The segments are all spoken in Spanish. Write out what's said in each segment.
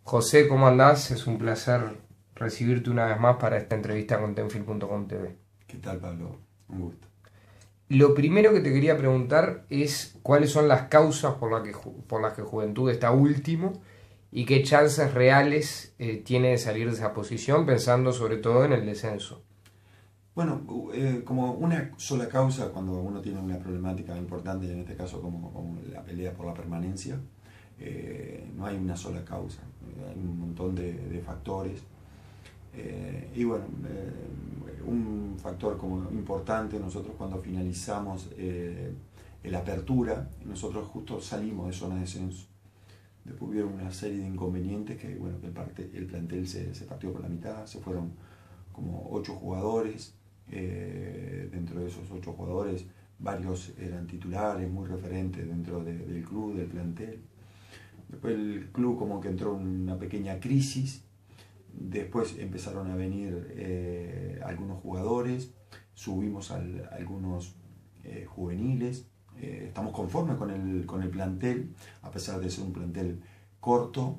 José, ¿cómo andás? Es un placer recibirte una vez más para esta entrevista con Tenfield.com TV. ¿Qué tal, Pablo? Un gusto. Lo primero que te quería preguntar es cuáles son las causas por las que Juventud está último y qué chances reales tiene de salir de esa posición, pensando sobre todo en el descenso. Bueno, como una sola causa, cuando uno tiene una problemática importante, en este caso como la pelea por la permanencia, no hay una sola causa, hay un montón de factores. Y bueno, un factor como importante, nosotros cuando finalizamos la apertura, nosotros justo salimos de zona de descenso. Después hubieron una serie de inconvenientes que, bueno, que el plantel se partió por la mitad, se fueron como 8 jugadores. Dentro de esos 8 jugadores, varios eran titulares, muy referentes dentro del club, del plantel. Después el club como que entró en una pequeña crisis. Después empezaron a venir algunos jugadores, subimos algunos juveniles. Estamos conformes con el plantel, a pesar de ser un plantel corto.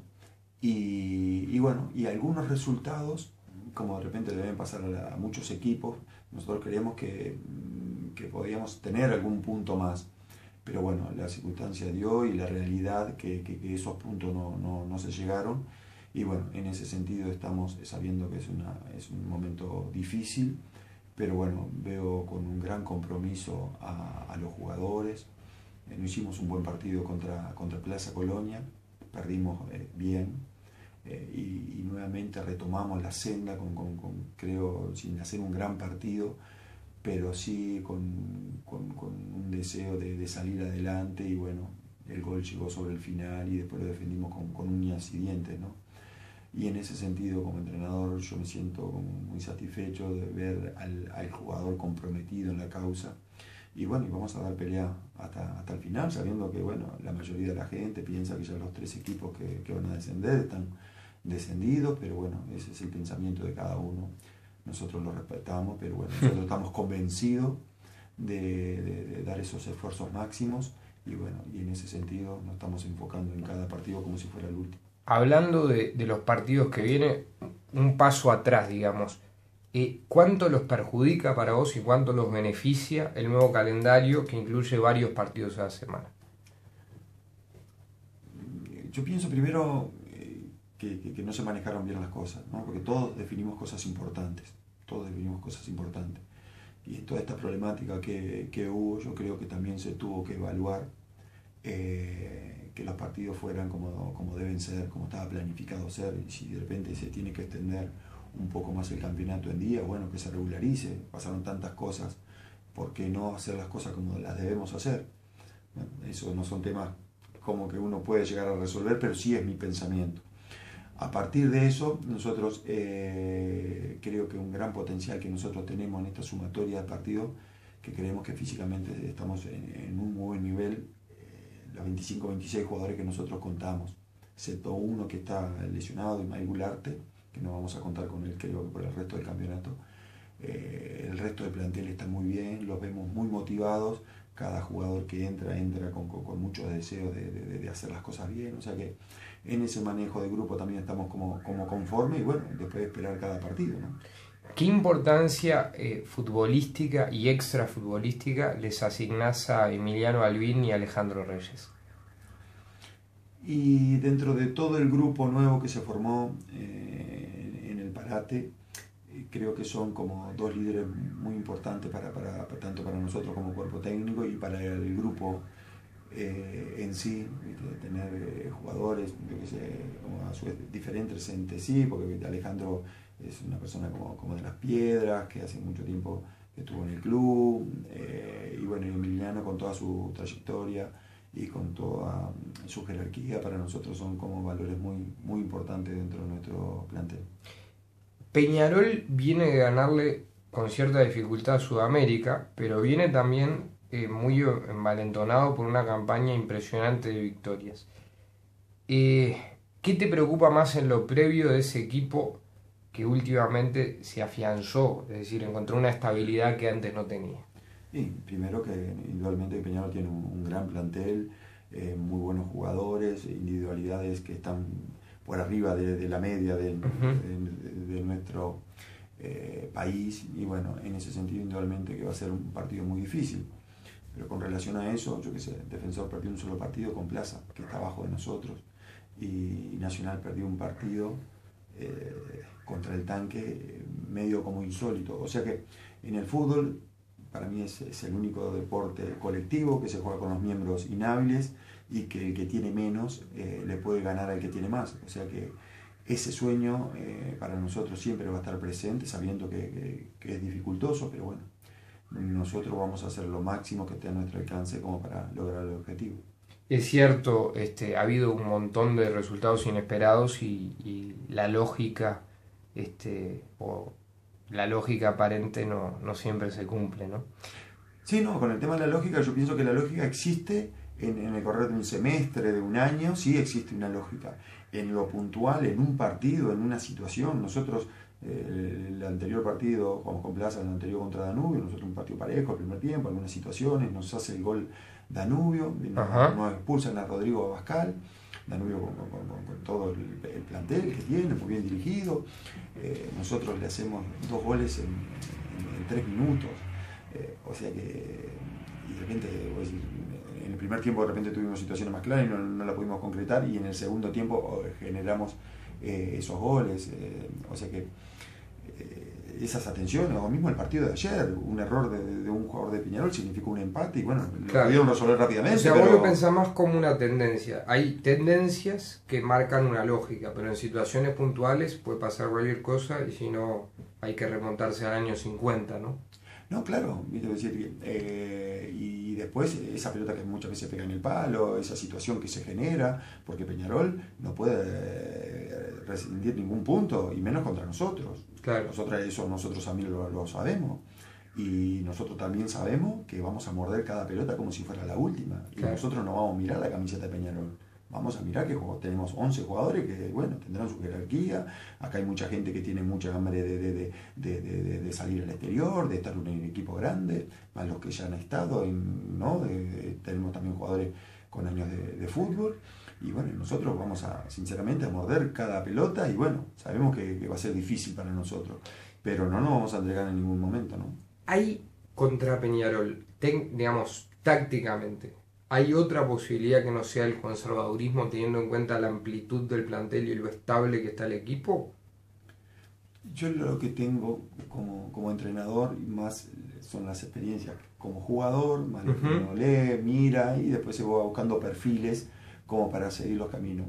Y bueno, y algunos resultados, como de repente le deben pasar a muchos equipos, nosotros creemos que podíamos tener algún punto más. Pero bueno, la circunstancia dio y la realidad que esos puntos no se llegaron. Y bueno, en ese sentido estamos sabiendo que es un momento difícil, pero bueno, veo con un gran compromiso a los jugadores. No hicimos un buen partido contra Plaza Colonia, perdimos bien, y nuevamente retomamos la senda creo, sin hacer un gran partido, pero sí con un deseo de salir adelante. Y bueno, el gol llegó sobre el final y después lo defendimos con uñas y dientes, ¿no? Y en ese sentido, como entrenador, yo me siento muy satisfecho de ver al jugador comprometido en la causa. Y bueno, y vamos a dar pelea hasta el final, sabiendo que bueno, la mayoría de la gente piensa que ya los 3 equipos que van a descender están descendidos, pero bueno, ese es el pensamiento de cada uno. Nosotros lo respetamos, pero bueno, nosotros estamos convencidos de dar esos esfuerzos máximos. Y bueno, y en ese sentido nos estamos enfocando en cada partido como si fuera el último. Hablando de los partidos que vienen, un paso atrás, digamos, ¿cuánto los perjudica para vos y cuánto los beneficia el nuevo calendario que incluye varios partidos a la semana? Yo pienso primero que no se manejaron bien las cosas, ¿no? Porque todos definimos cosas importantes, y toda esta problemática que hubo, yo creo que también se tuvo que evaluar, que los partidos fueran como deben ser, como estaba planificado ser. Y si de repente se tiene que extender un poco más el campeonato en día, bueno, que se regularice. Pasaron tantas cosas, ¿por qué no hacer las cosas como las debemos hacer? Bueno, eso no son temas como que uno puede llegar a resolver, pero sí es mi pensamiento. A partir de eso, nosotros creo que un gran potencial que nosotros tenemos en esta sumatoria de partidos, que creemos que físicamente estamos en un muy buen nivel, los 25 26 jugadores que nosotros contamos, excepto uno que está lesionado, Ismael Gularte, que no vamos a contar con él, creo que por el resto del campeonato. El resto del plantel está muy bien, los vemos muy motivados. Cada jugador que entra con mucho deseo de hacer las cosas bien. O sea que en ese manejo de grupo también estamos como conformes, y bueno, después de esperar cada partido, ¿no? ¿Qué importancia futbolística y extrafutbolística les asignás a Emiliano Albín y Alejandro Reyes? Y dentro de todo el grupo nuevo que se formó en el Parate, creo que son como 2 líderes muy importantes tanto para nosotros como cuerpo técnico y para el grupo en sí. Tener jugadores, yo que sé, como a su vez diferentes entre sí, porque Alejandro es una persona como de las piedras, que hace mucho tiempo que estuvo en el club, y bueno, Emiliano con toda su trayectoria y con toda su jerarquía, para nosotros son como valores muy importantes dentro de nuestro plantel. Peñarol viene de ganarle con cierta dificultad a Sudamérica, pero viene también muy envalentonado por una campaña impresionante de victorias. ¿Qué te preocupa más en lo previo de ese equipo que últimamente se afianzó, es decir, encontró una estabilidad que antes no tenía? Y primero que indudablemente Peñarol tiene un gran plantel, muy buenos jugadores, individualidades que están por arriba de la media Ujú. de nuestro país, y bueno, en ese sentido indudablemente que va a ser un partido muy difícil. Pero con relación a eso, yo qué sé, Defensor perdió un solo partido con Plaza, que está abajo de nosotros, y Nacional perdió un partido contra el Tanque, medio como insólito. O sea que en el fútbol, para mí es el único deporte colectivo que se juega con los miembros inhábiles y que el que tiene menos le puede ganar al que tiene más. O sea que ese sueño para nosotros siempre va a estar presente, sabiendo que es dificultoso, pero bueno, nosotros vamos a hacer lo máximo que esté a nuestro alcance como para lograr el objetivo. Es cierto, ha habido un montón de resultados inesperados y la lógica, o la lógica aparente no siempre se cumple, ¿no? Sí, no, con el tema de la lógica, yo pienso que la lógica existe en el correr de un semestre, de un año, sí existe una lógica. En lo puntual, en un partido, en una situación, nosotros, el anterior partido, jugamos con Plaza, el anterior contra Danubio, nosotros un partido parejo, el primer tiempo, algunas situaciones, nos hace el gol Danubio, Ajá. nos expulsan a Rodrigo Abascal, Danubio con todo el plantel que tiene, muy bien dirigido, nosotros le hacemos 2 goles en 3 minutos. O sea que, y de repente, en el primer tiempo de repente tuvimos situaciones más claras y no la pudimos concretar, y en el segundo tiempo generamos esos goles. O sea que esas atenciones, o mismo el partido de ayer, un error de un jugador de Peñarol significó un empate y bueno, lo Claro. pudieron resolver rápidamente. O sea, pero vos lo pensás más como una tendencia. Hay tendencias que marcan una lógica, pero en situaciones puntuales puede pasar cualquier cosa y si no, hay que remontarse al año 50, ¿no? No, claro, quiero decir, y después esa pelota que muchas veces pega en el palo, esa situación que se genera, porque Peñarol no puede rescindir ningún punto, y menos contra nosotros. Claro. Nosotros también lo sabemos. Y nosotros también sabemos que vamos a morder cada pelota como si fuera la última. Y Claro. nosotros no vamos a mirar la camiseta de Peñarol. Vamos a mirar que tenemos 11 jugadores que, bueno, tendrán su jerarquía. Acá hay mucha gente que tiene mucha hambre de salir al exterior, de estar en un equipo grande, más los que ya han estado, ¿no? Tenemos también jugadores con años de fútbol. Y bueno, nosotros vamos sinceramente, a morder cada pelota, y bueno, sabemos que va a ser difícil para nosotros, pero no nos vamos a entregar en ningún momento, ¿no? Hay contra Peñarol, digamos, tácticamente, ¿hay otra posibilidad que no sea el conservadurismo teniendo en cuenta la amplitud del plantel y lo estable que está el equipo? Yo lo que tengo como entrenador, y más son las experiencias como jugador, más lo que Ujú. uno lee, mira, y después se va buscando perfiles como para seguir los caminos.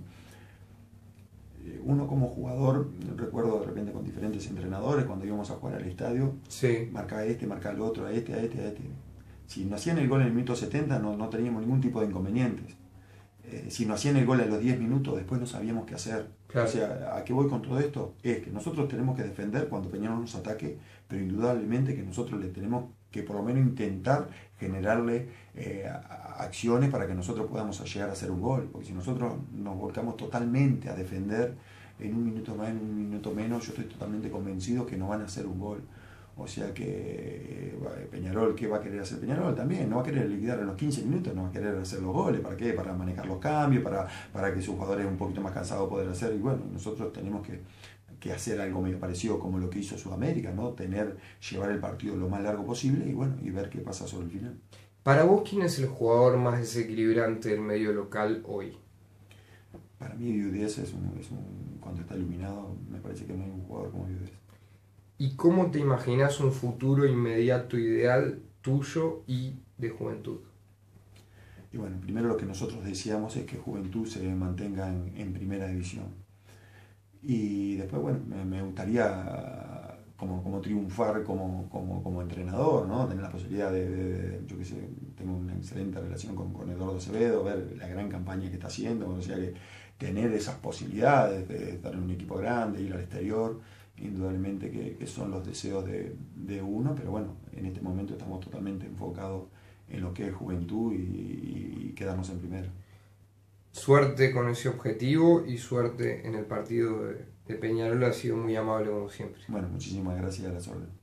Uno como jugador, recuerdo de repente con diferentes entrenadores, cuando íbamos a jugar al estadio, Sí, marca a este, marca al otro, a este, a este, a este. Si no hacían el gol en el minuto 70, no teníamos ningún tipo de inconvenientes. Si no hacían el gol a los 10 minutos, después no sabíamos qué hacer. claro. O sea, ¿a qué voy con todo esto? Es que nosotros tenemos que defender cuando Peñarol nos ataque, pero indudablemente que nosotros le tenemos que por lo menos intentar generarle acciones para que nosotros podamos llegar a hacer un gol. Porque si nosotros nos volcamos totalmente a defender en un minuto más, en un minuto menos, yo estoy totalmente convencido que no van a hacer un gol. O sea que Peñarol, ¿qué va a querer hacer Peñarol? También no va a querer liquidar en los 15 minutos, no va a querer hacer los goles. ¿Para qué? Para manejar los cambios, para que sus jugadores un poquito más cansados poder hacer. Y bueno, nosotros tenemos que hacer algo medio parecido como lo que hizo Sudamérica, ¿no? Llevar el partido lo más largo posible y bueno, y ver qué pasa sobre el final. Para vos, ¿quién es el jugador más desequilibrante del medio local hoy? Para mí Viudez cuando está iluminado, me parece que no hay un jugador como Viudez. ¿Y cómo te imaginas un futuro inmediato ideal tuyo y de Juventud? Y bueno, primero lo que nosotros deseamos es que Juventud se mantenga en primera división. Y después, bueno, me gustaría como triunfar como entrenador, ¿no? Tener la posibilidad yo qué sé, tengo una excelente relación con Eduardo Acevedo, ver la gran campaña que está haciendo, o sea que tener esas posibilidades de estar en un equipo grande, ir al exterior, indudablemente que son los deseos de uno, pero bueno, en este momento estamos totalmente enfocados en lo que es Juventud y quedarnos en primera. Suerte con ese objetivo y suerte en el partido de Peñarol, ha sido muy amable como siempre. Bueno, muchísimas gracias a las órdenes.